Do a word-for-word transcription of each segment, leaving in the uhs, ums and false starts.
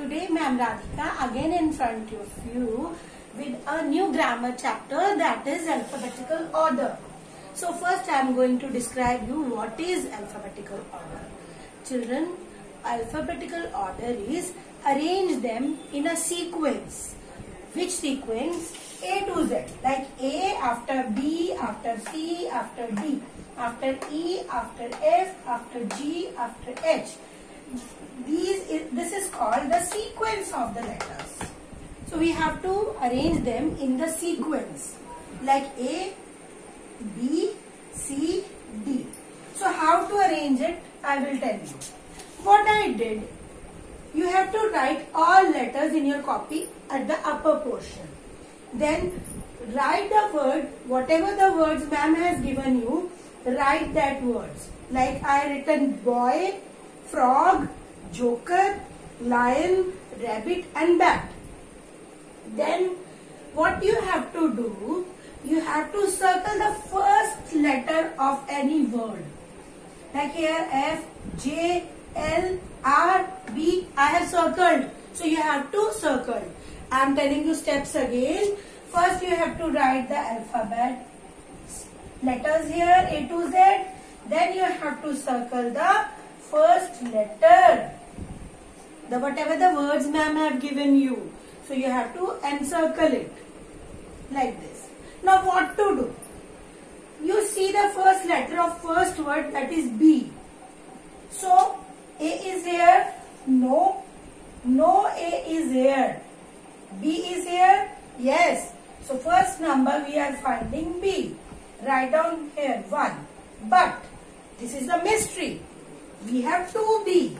today Ma'am Radhika again in front of you with a new grammar chapter, that is alphabetical order. So first I am going to describe you what is alphabetical order. Children, alphabetical order is arrange them in a sequence. Which sequence? A to Z, like A after B, after C, after D, after E, after F, after G, after H. These is, this is called the sequence of the letters. So we have to arrange them in the sequence, like A, B, C, D. So how to arrange it, I will tell you. What I did, you have to write all letters in your copy at the upper portion. Then write the word, whatever the words ma'am has given you, write that words. Like I written boy, frog, joker, lion, rabbit and bat. Then what you have to do, you have to circle the first letter of any word. Like here F, J, L, R, B, I have circled. So you have to circle. I am telling you steps again. First you have to write the alphabet letters here A to Z. Then you have to circle the first letter. The whatever the words ma'am have given you. So you have to encircle it like this. Now what to do? You see the first letter of first word, that is B. So A is here. No. No A is here. B is here. Yes. So first number we are finding B. Write down here one. But this is a mystery. We have two B.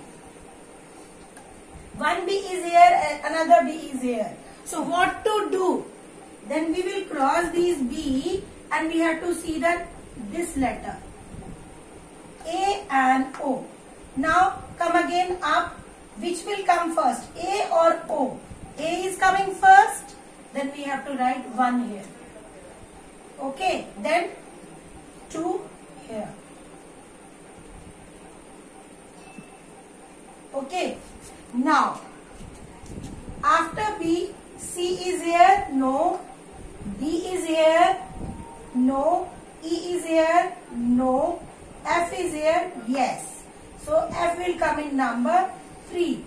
One B is here and another B is here. So what to do? Then we will cross these B and we have to see that this letter A and O. Now come again up. Which will come first? A or O? A is coming first. Then we have to write one here. Okay. Then two here. Okay. Now after B, C is here. No. D is here. No. E is here. No. F is here. Yes. So F will come in number three.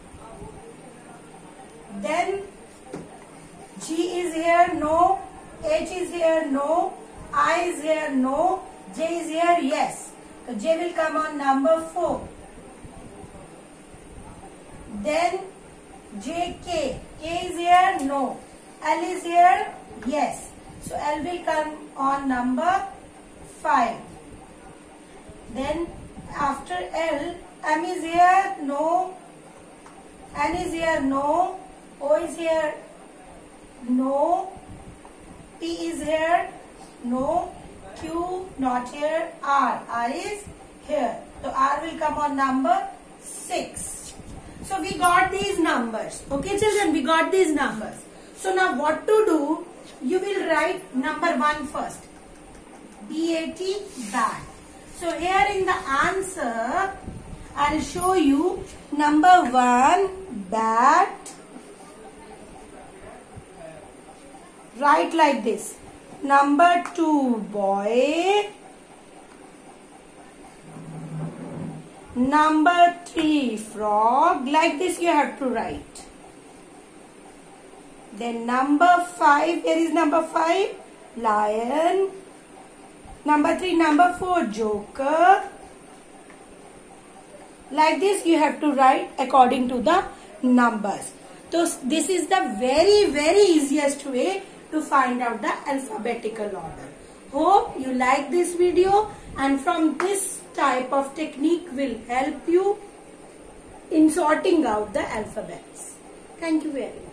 Then G is here. No. H is here. No. I is here. No. J is here. Yes. So J will come on number four. Then J, K. K is here. No. L is here. Yes. So L will come on number five. Then after L, M is here. No. N is here. No. O is here. No. P is here. No. Q not here. R. R is here. So R will come on number six. So we got these numbers. Okay children, we got these numbers. So now what to do? You will write number one first. B A T, bat. So here in the answer, I'll show you number one, bat. Write like this. Number two, boy. Number three, frog. Like this you have to write. Then number five, here is number five, lion. Number three, number four, joker. Like this you have to write according to the numbers. So this is the very very easiest way to find out the alphabetical order. Hope you like this video, and from this type of technique will help you in sorting out the alphabets. Thank you very much.